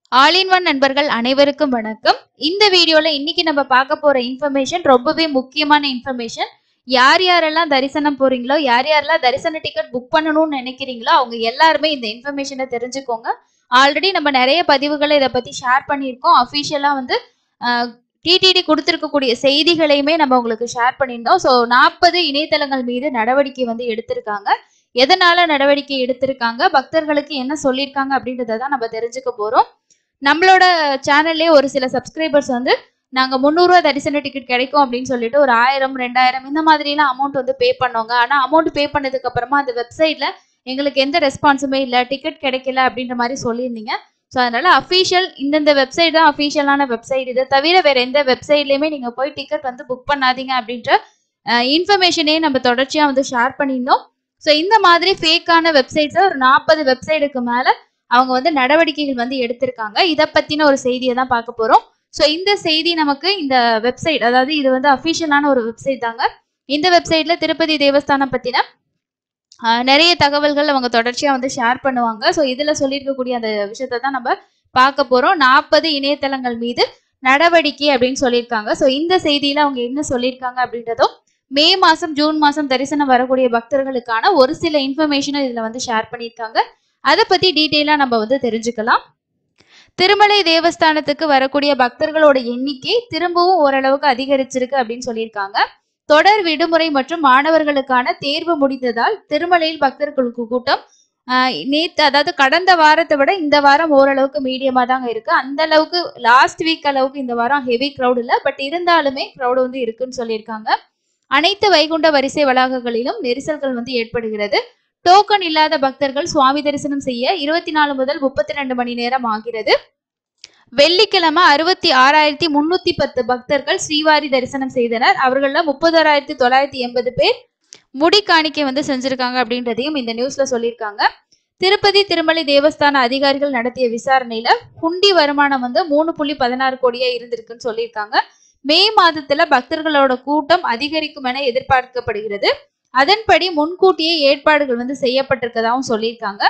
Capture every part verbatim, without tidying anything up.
All in one நண்பர்கள் அனைவருக்கும் வணக்கம். இந்த வீடியோல இன்னைக்கு நம்ம பார்க்க போற இன்ஃபர்மேஷன் ரொம்பவே முக்கியமான இன்ஃபர்மேஷன். யார் யாரெல்லாம் தரிசனம் போறீங்களோ, யார் யாரெல்லாம் தரிசன டிக்கெட் புக் பண்ணணும்னு நினைக்கிறீங்களோ அவங்க எல்லாருமே இந்த இன்ஃபர்மேஷனை தெரிஞ்சுக்கோங்க. ஆல்ரெடி நம்ம நிறைய பதிவுகளை இதை பத்தி ஷேர் பண்ணியிருக்கோம். அஃபிஷியலா வந்து டிடிடி கொடுத்திருக்கக்கூடிய செய்திகளையுமே நம்ம உங்களுக்கு ஷேர் பண்ணியிருந்தோம். ஸோ நாற்பது இணையதளங்கள் மீது நடவடிக்கை வந்து எடுத்திருக்காங்க. எதனால நடவடிக்கை எடுத்திருக்காங்க, பக்தர்களுக்கு என்ன சொல்லியிருக்காங்க அப்படின்றத தான் நம்ம தெரிஞ்சுக்க போறோம். நம்மளோட சேனல்லே ஒரு சில சப்ஸ்கிரைபர்ஸ் வந்து நாங்க முந்நூறு ரூபாய் தரிசன டிக்கெட் கிடைக்கும் அப்படின்னு சொல்லிட்டு ஒரு ஆயிரம் ரெண்டாயிரம் இந்த மாதிரி எல்லாம் அமௌண்ட் வந்து பே பண்ணோங்க. ஆனா அமௌண்ட் பே பண்ணதுக்கு அப்புறமா அந்த வெப்சைட்ல எங்களுக்கு எந்த ரெஸ்பான்ஸுமே இல்லை, டிக்கெட் கிடைக்கல அப்படின்ற மாதிரி சொல்லியிருந்தீங்க. ஸோ அதனால அஃபீஷியல் இந்தந்த வெப்சைட் தான் அஃபீஷியலான வெப்சைட். இதை தவிர வேற எந்த வெப்சைட்லயுமே நீங்க போய் டிக்கெட் வந்து புக் பண்ணாதீங்க அப்படின்ற இன்ஃபர்மேஷனே நம்ம தொடர்ச்சியா வந்து ஷேர் பண்ணியிருந்தோம். ஸோ இந்த மாதிரி ஃபேக்கான வெப்சைட்ஸ் ஒரு நாற்பது வெப்சைட்டுக்கு மேல அவங்க வந்து நடவடிக்கைகள் வந்து எடுத்திருக்காங்க. இதை பத்தின ஒரு செய்தியை தான் பார்க்க போறோம். ஸோ இந்த செய்தி நமக்கு இந்த வெப்சைட், அதாவது இது வந்து அஃபிஷியலான ஒரு வெப்சைட் தாங்க. இந்த வெப்சைட்ல திருப்பதி தேவஸ்தானம் பத்தின நிறைய தகவல்கள் அவங்க தொடர்ச்சியா வந்து ஷேர் பண்ணுவாங்க. ஸோ இதுல சொல்லியிருக்கக்கூடிய அந்த விஷயத்த தான் நம்ம பார்க்க போறோம். நாற்பது இணையதளங்கள் மீது நடவடிக்கை அப்படின்னு சொல்லியிருக்காங்க. ஸோ இந்த செய்தியில அவங்க என்ன சொல்லியிருக்காங்க அப்படின்றதும், மே மாசம் ஜூன் மாசம் தரிசனம் வரக்கூடிய பக்தர்களுக்கான ஒரு சில இன்ஃபர்மேஷனை இதுல வந்து ஷேர் பண்ணியிருக்காங்க. அதை பத்தி டீட்டெயிலா நம்ம வந்து தெரிஞ்சுக்கலாம். திருமலை தேவஸ்தானத்துக்கு வரக்கூடிய பக்தர்களோட எண்ணிக்கை திரும்பவும் ஓரளவுக்கு அதிகரிச்சிருக்கு அப்படின்னு சொல்லியிருக்காங்க. தொடர் விடுமுறை மற்றும் மாணவர்களுக்கான தேர்வு முடிந்ததால் திருமலையில் பக்தர்களுக்கு கூட்டம் ஆஹ் நேத்து அதாவது கடந்த வாரத்தை விட இந்த வாரம் ஓரளவுக்கு மீடியமா தாங்க இருக்கு. அந்த அளவுக்கு லாஸ்ட் வீக் அளவுக்கு இந்த வாரம் ஹெவி கிரௌட் இல்லை, பட் இருந்தாலுமே கிரௌட் வந்து இருக்குன்னு சொல்லியிருக்காங்க. அனைத்து வைகுண்ட வரிசை வளாகங்களிலும் நெரிசல்கள் வந்து ஏற்படுகிறது. டோக்கன் இல்லாத பக்தர்கள் சுவாமி தரிசனம் செய்ய இருபத்தி நாலு முதல் முப்பத்தி ரெண்டு மணி நேரம் ஆகிறது. வெள்ளிக்கிழமை அறுபத்தி ஆறாயிரத்தி முன்னூத்தி பத்து பக்தர்கள் ஸ்ரீவாரி தரிசனம் செய்தனர். அவர்கள முப்பதாயிரத்தி தொள்ளாயிரத்தி எண்பது பேர் முடி காணிக்கை வந்து செஞ்சிருக்காங்க அப்படின்றதையும் இந்த நியூஸ்ல சொல்லியிருக்காங்க. திருப்பதி திருமலை தேவஸ்தான அதிகாரிகள் நடத்திய விசாரணையில குண்டி வருமானம் வந்து மூணு புள்ளி பதினாறு கோடியா இருந்திருக்குன்னு சொல்லியிருக்காங்க. மே மாதத்துல பக்தர்களோட கூட்டம் அதிகரிக்கும் என எதிர்பார்க்கப்படுகிறது. அதன்படி முன்கூட்டியே ஏற்பாடுகள் வந்து செய்யப்பட்டிருக்கதாகவும் சொல்லியிருக்காங்க.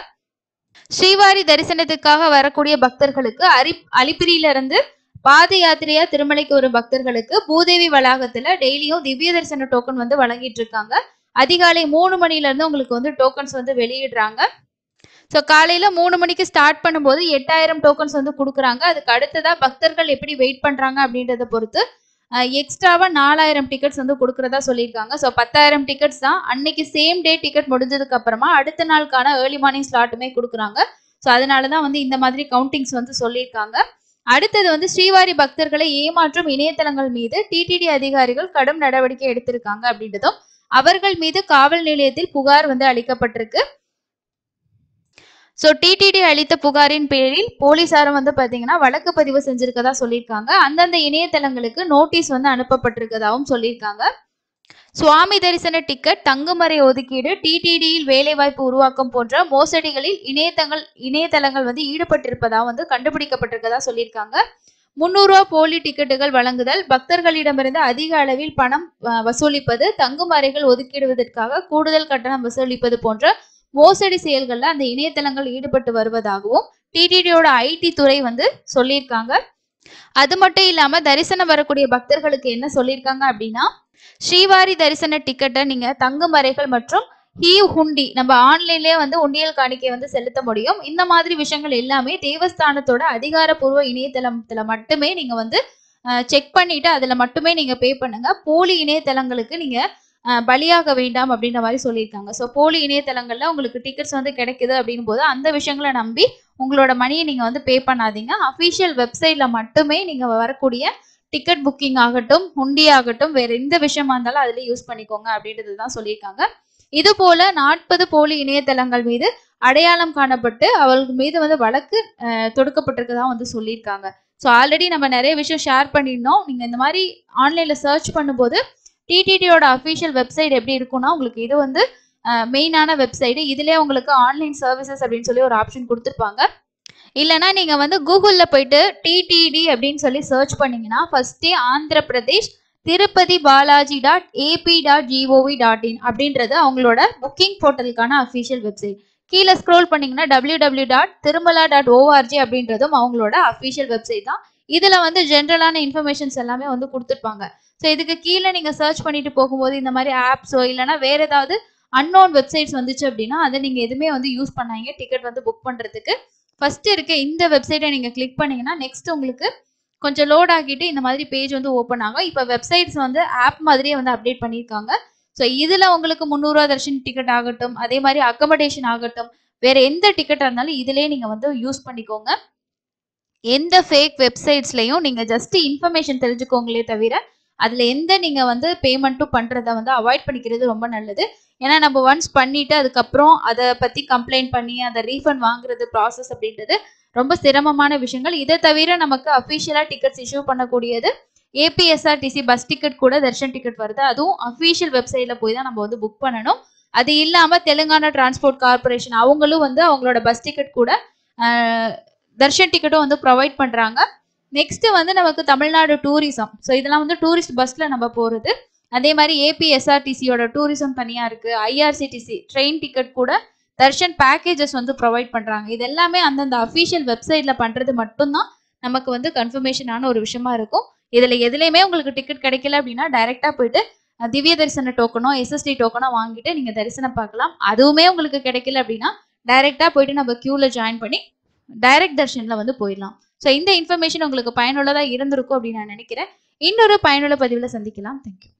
ஸ்ரீவாரி தரிசனத்துக்காக வரக்கூடிய பக்தர்களுக்கு அரி அலிப்பிரியில இருந்து பாத யாத்திரையா திருமலைக்கு வரும் பக்தர்களுக்கு பூதேவி வளாகத்துல டெய்லியும் திவ்ய தரிசன டோக்கன் வந்து வழங்கிட்டு இருக்காங்க. அதிகாலை மூணு மணில இருந்து உங்களுக்கு வந்து டோக்கன்ஸ் வந்து வெளியிடுறாங்க. ஸோ காலையில மூணு மணிக்கு ஸ்டார்ட் பண்ணும்போது எட்டாயிரம் டோக்கன்ஸ் வந்து கொடுக்குறாங்க. அதுக்கு அடுத்ததா பக்தர்கள் எப்படி வெயிட் பண்றாங்க அப்படின்றத பொறுத்து எக்ஸ்ட்ராவா நாலாயிரம் டிக்கெட்ஸ் வந்து கொடுக்கறதா சொல்லியிருக்காங்க. ஸோ பத்தாயிரம் டிக்கெட்ஸ் தான் அன்னைக்கு சேம் டே டிக்கெட் முடிஞ்சதுக்கு அப்புறமா அடுத்த நாளுக்கான ஏர்லி மார்னிங் ஸ்லாட்டுமே கொடுக்குறாங்க. ஸோ அதனாலதான் வந்து இந்த மாதிரி கவுண்டிங்ஸ் வந்து சொல்லியிருக்காங்க. அடுத்தது வந்து ஸ்ரீவாரி பக்தர்களை ஏமாற்றும் இணையதளங்கள் மீது டிடிடி அதிகாரிகள் கடும் நடவடிக்கை எடுத்திருக்காங்க அப்படின்றதும், அவர்கள் மீது காவல் நிலையத்தில் புகார் வந்து அளிக்கப்பட்டிருக்கு. ஸோ டிடிடி அளித்த புகாரின் பேரில் போலீசாரும் வந்து பாத்தீங்கன்னா வழக்கு பதிவு செஞ்சிருக்கதா சொல்லியிருக்காங்க. அந்தந்த இணையதளங்களுக்கு நோட்டீஸ் வந்து அனுப்பப்பட்டிருக்கதாகவும் சொல்லியிருக்காங்க. சுவாமி தரிசன டிக்கெட், தங்குமறை ஒதுக்கீடு, டிடிடியில் வேலைவாய்ப்பு உருவாக்கம் போன்ற மோசடிகளில் இணையதங்கள் இணையதளங்கள் வந்து ஈடுபட்டிருப்பதா வந்து கண்டுபிடிக்கப்பட்டிருக்கதா சொல்லியிருக்காங்க. முன்னூறு ரூபாய் போலி டிக்கெட்டுகள் வழங்குதல், பக்தர்களிடமிருந்து அதிக அளவில் பணம் வசூலிப்பது, தங்குமறைகள் ஒதுக்கிடுவதற்காக கூடுதல் கட்டணம் வசூலிப்பது போன்ற மோசடி செயல்கள்ல அந்த இணையதளங்கள் ஈடுபட்டு வருவதாகவும் டிடிடியோட ஐடி துறை வந்து சொல்லியிருக்காங்க. அது மட்டும் இல்லாம தரிசனம் வரக்கூடிய பக்தர்களுக்கு என்ன சொல்லியிருக்காங்க அப்படின்னா, ஸ்ரீவாரி தரிசன டிக்கெட்டை நீங்க தங்குமறைகள் மற்றும் ஹீ ஹுண்டி நம்ம ஆன்லைன்லயே வந்து உண்டியல் காணிக்கை வந்து செலுத்த முடியும். இந்த மாதிரி விஷயங்கள் எல்லாமே தேவஸ்தானத்தோட அதிகாரப்பூர்வ இணையதளத்துல மட்டுமே நீங்க வந்து செக் பண்ணிட்டு அதுல மட்டுமே நீங்க பே பண்ணுங்க. போலி இணையதளங்களுக்கு நீங்க பலியாக வேண்டாம் அப்படின்ற மாதிரி சொல்லியிருக்காங்க. ஸோ போலி இணையதளங்கள்ல உங்களுக்கு டிக்கெட்ஸ் வந்து கிடைக்குது அப்படின்னு போது அந்த விஷயங்களை நம்பி உங்களோட மணியை நீங்க வந்து பே பண்ணாதீங்க. அஃபிஷியல் வெப்சைட்ல மட்டுமே நீங்க வரக்கூடிய டிக்கெட் புக்கிங் ஆகட்டும், ஹுண்டி ஆகட்டும், வேற எந்த விஷயமா இருந்தாலும் அதுல யூஸ் பண்ணிக்கோங்க அப்படின்றது தான் சொல்லியிருக்காங்க. இது போல நாற்பது போலி இணையதளங்கள் மீது அடையாளம் காணப்பட்டு அவர்கள் மீது வந்து வழக்கு தொடுக்கப்பட்டிருக்கதா வந்து சொல்லியிருக்காங்க. ஸோ ஆல்ரெடி நம்ம நிறைய விஷயம் ஷேர் பண்ணியிருந்தோம். நீங்க இந்த மாதிரி ஆன்லைன்ல சர்ச் பண்ணும்போது டிடிடியோட அஃபிஷியல் வெப்சைட் எப்படி இருக்கும்னா உங்களுக்கு இது வந்து மெயினான வெப்சைட். இதுலயே உங்களுக்கு ஆன்லைன் சர்வீசஸ் அப்படின்னு சொல்லி ஒரு ஆப்ஷன் கொடுத்துருப்பாங்க. இல்லைன்னா நீங்க வந்து கூகுள்ல போயிட்டு டிடிடி அப்படின்னு சொல்லி சர்ச் பண்ணீங்கன்னா ஃபர்ஸ்டே Andhra Pradesh Tirupati Balaji dot AP dot G O V dot in அப்படின்றது அவங்களோட புக்கிங் போர்ட்டலுக்கான அஃபிஷியல் வெப்சைட். கீழே ஸ்க்ரோல் பண்ணீங்கன்னா W W W dot Tirumala dot O R G அப்படின்றதும் அவங்களோட அஃபிஷியல் வெப்சைட் தான். இதுல வந்து ஜென்ரலான இன்ஃபர்மேஷன்ஸ் எல்லாமே வந்து கொடுத்துருப்பாங்க. ஸோ இதுக்கு கீழே நீங்க சர்ச் பண்ணிட்டு போகும்போது இந்த மாதிரி ஆப்ஸோ இல்லைன்னா வேற ஏதாவது அன்னோன் வெப்சைட்ஸ் வந்துச்சு அப்படின்னா அதை நீங்க எதுவுமே வந்து யூஸ் பண்ணாங்க டிக்கெட் வந்து புக் பண்றதுக்கு. ஃபர்ஸ்ட் இருக்க இந்த வெப்சைட்டை நீங்க கிளிக் பண்ணீங்கன்னா நெக்ஸ்ட் உங்களுக்கு கொஞ்சம் லோட் ஆகிட்டு இந்த மாதிரி பேஜ் வந்து ஓப்பன் ஆகும். இப்போ வெப்சைட்ஸ் வந்து ஆப் மாதிரியே வந்து அப்டேட் பண்ணியிருக்காங்க. ஸோ இதுல உங்களுக்கு முந்நூறுவா தர்ஷன் டிக்கெட் ஆகட்டும், அதே மாதிரி அக்கமடேஷன் ஆகட்டும், வேற எந்த டிக்கெட்டா இருந்தாலும் இதுலயே நீங்க வந்து யூஸ் பண்ணிக்கோங்க. எந்த ஃபேக் வெப்சைட்ஸ்லயும் நீங்க ஜஸ்ட் இன்ஃபர்மேஷன் தெரிஞ்சுக்கோங்களே தவிர அதுல எந்த நீங்க வந்து பேமெண்ட்டும் பண்றதை வந்து அவாய்ட் பண்ணிக்கிறது ரொம்ப நல்லது. ஏன்னா நம்ம ஒன்ஸ் பண்ணிட்டு அதுக்கப்புறம் அதை பத்தி கம்ப்ளைண்ட் பண்ணி அதை ரீஃபண்ட் வாங்குறது ப்ராசஸ் அப்படின்றது ரொம்ப சிரமமான விஷயங்கள். இதை தவிர நமக்கு அஃபிஷியலா டிக்கெட்ஸ் இஷ்யூ பண்ணக்கூடியது ஏபிஎஸ்ஆர்டிசி பஸ் டிக்கெட் கூட தர்ஷன் டிக்கெட் வருது. அதுவும் அஃபிஷியல் வெப்சைட்ல போய் தான் நம்ம வந்து புக் பண்ணணும். அது இல்லாம தெலுங்கானா டிரான்ஸ்போர்ட் கார்பரேஷன் அவங்களும் வந்து அவங்களோட பஸ் டிக்கெட் கூட தர்ஷன் டிக்கெட்டும் வந்து ப்ரொவைட் பண்றாங்க. நெக்ஸ்ட் வந்து நமக்கு தமிழ்நாடு டூரிசம். ஸோ இதெல்லாம் வந்து டூரிஸ்ட் பஸ்ல நம்ம போறது. அதே மாதிரி ஏபிஎஸ்ஆர்டிசியோட டூரிசம் தனியா இருக்கு. ஐஆர்சிடிசி ட்ரெயின் டிக்கெட் கூட தர்ஷன் பேக்கேஜஸ் வந்து ப்ரொவைட் பண்றாங்க. இது எல்லாமே அந்தந்த அஃபிஷியல் வெப்சைட்ல பண்றது மட்டும்தான் நமக்கு வந்து கன்ஃபர்மேஷனான ஒரு விஷயமா இருக்கும். இதுல எதுலையுமே உங்களுக்கு டிக்கெட் கிடைக்கல அப்படின்னா டைரக்டா போயிட்டு திவ்ய தரிசன டோக்கனோ எஸ்எஸ்டி டோக்கனோ வாங்கிட்டு நீங்க தரிசனம் பார்க்கலாம். அதுவுமே உங்களுக்கு கிடைக்கல அப்படின்னா டைரக்டா போயிட்டு நம்ம கியூல ஜாயின் பண்ணி டைரக்ட் தர்ஷன்ல வந்து போயிடலாம். ஸோ இந்த இன்ஃபர்மேஷன் உங்களுக்கு பயனுள்ளதா இருந்திருக்கும் அப்படின்னு நான் நினைக்கிறேன். இன்னொரு பயனுள்ள பதிவுல சந்திக்கலாம். தேங்க்யூ.